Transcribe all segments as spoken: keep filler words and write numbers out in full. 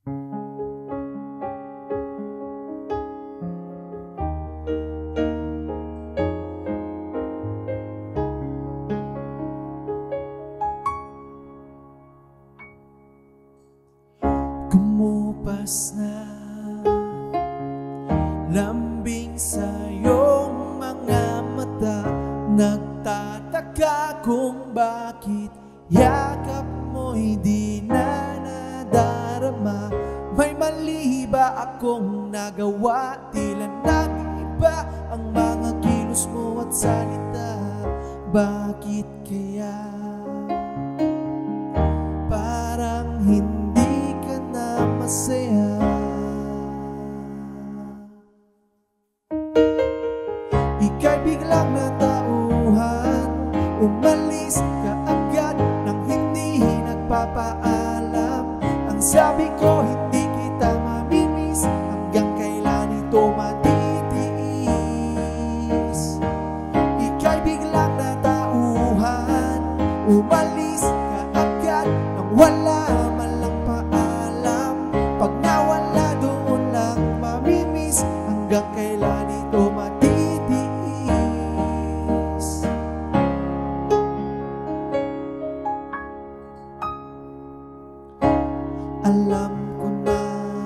Kumupas na lambing sa iyong mga mata. Nagtataka kung bakit yakap mo'y di na nadarama. May mali ba akong nagawa? Tila nag-iba ang mga kilos mo at salita. Bakit kaya parang hindi ka na masaya? Ika'y biglang natauhan, umalis ka agad nang hindi nagpapaalam. Ang sabi ko, hindi kita mamimiss, hanggang kailan ito matitiis? Ika'y biglang natauhan, umalis ka agad nang wala man lang paalam. Pag nawala doon lang mamimiss, hanggang kailan ito matitiis? Alam ko na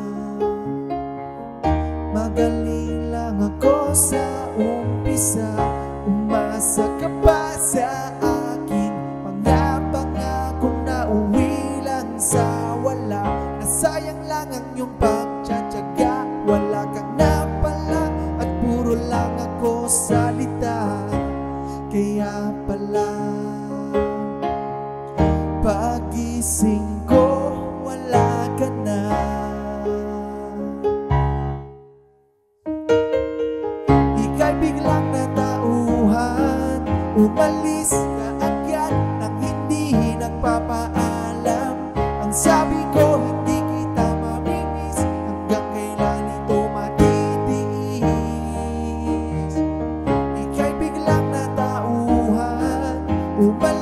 magaling lang ako sa umpisa. Umasa ka pa sa akin, mga pangakong nauwi lang sa wala. Nasayang lang ang iyong pagtsatsaga, wala kang napala at puro lang ako salita. Kaya pala pagising ko wala ka na. Ika'y biglang natauhan, umalis ka agad nang hindi nagpapaalam. Ang sabi ko, hindi kita mamimiss, hanggang kailan ito matitiis? Ika'y biglang natauhan, umalis